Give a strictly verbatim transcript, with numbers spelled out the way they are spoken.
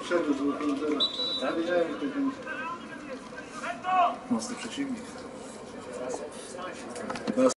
Wszedł z łuku, ja wiedziałem, że to będzie. Mocny przeciwnik.